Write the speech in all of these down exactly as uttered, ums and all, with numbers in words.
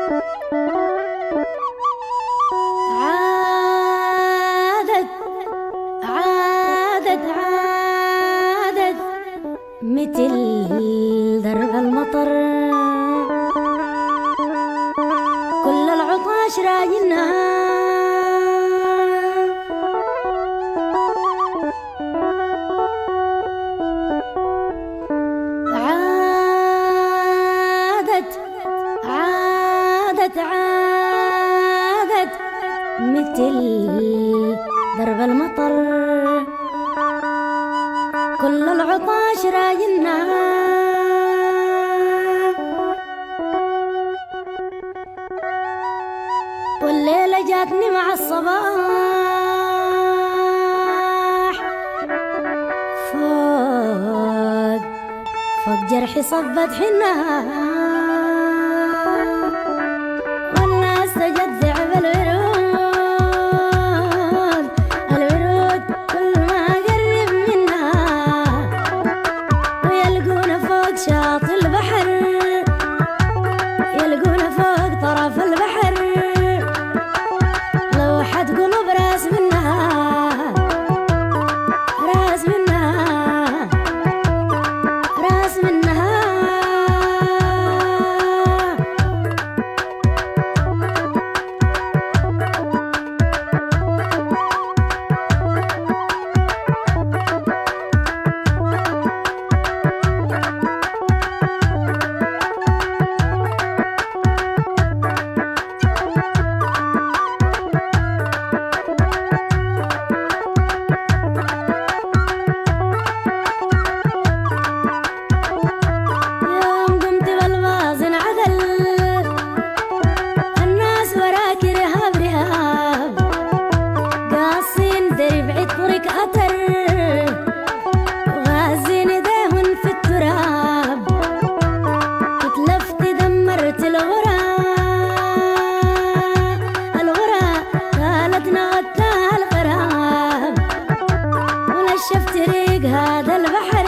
عادت عادت عادت مثل درب المطر، كل العطاش راجنها عادت مثل درب المطر، كل العطاش راجلنا والليلة جاتني مع الصباح، فوق فوق جرحي صبت حنها شاطئ البحر، يلقونا فوق طرف البحر، لوحة قلوب راس منها راس منها راس منها. نشفت ريق هذا البحر،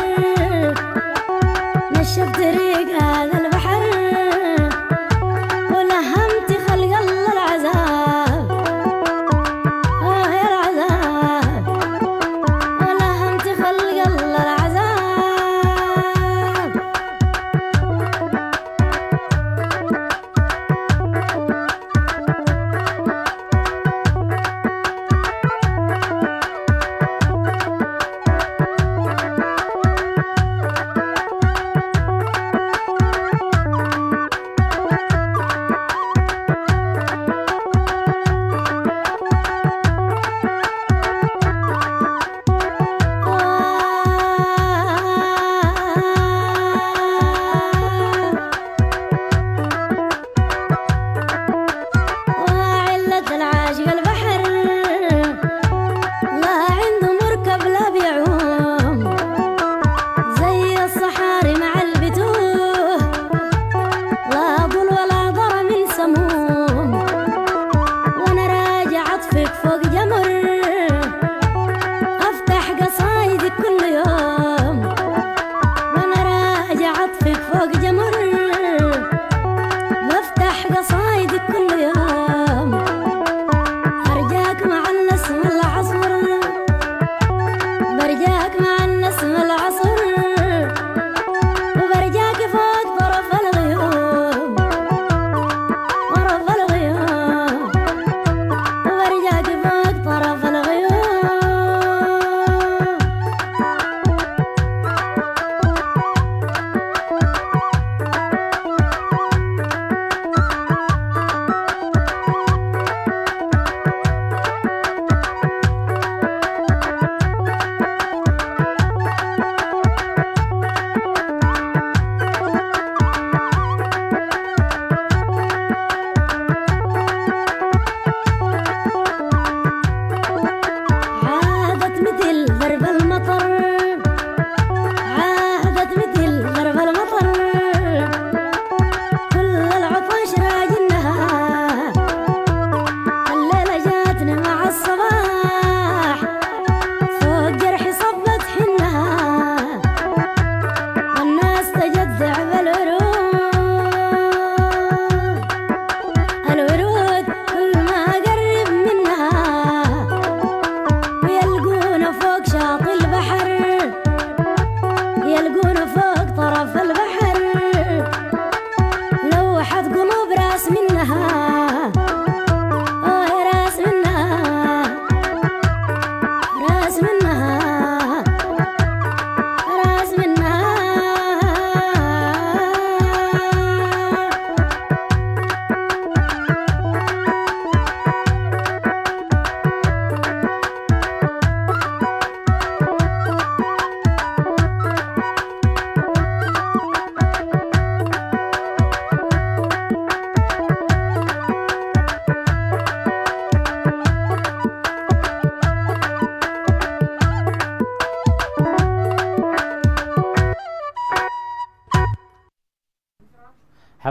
نشفت ريق هذا البحر، ولهمت خلق الله العذاب، آه يا العذاب، ولهمت خلق الله العذاب.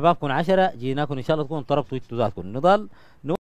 بابكم عشرة جيناكم إن شاء الله تكون طربتوا ذاتكم نضل